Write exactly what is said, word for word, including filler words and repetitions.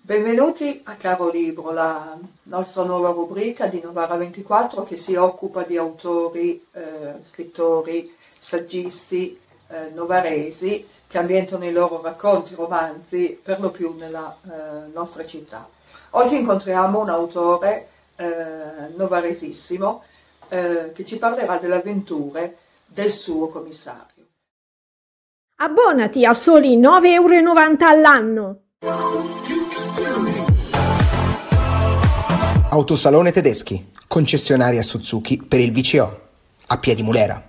Benvenuti a Caro Libro, la nostra nuova rubrica di Novara ventiquattro che si occupa di autori, eh, scrittori, saggisti eh, novaresi che ambientano i loro racconti, romanzi, per lo più nella eh, nostra città. Oggi incontriamo un autore eh, novaresissimo eh, che ci parlerà delle avventure del suo commissario. Abbonati a soli nove euro e novanta all'anno! Autosalone Tedeschi, concessionaria Suzuki per il V C O, a Piedimulera.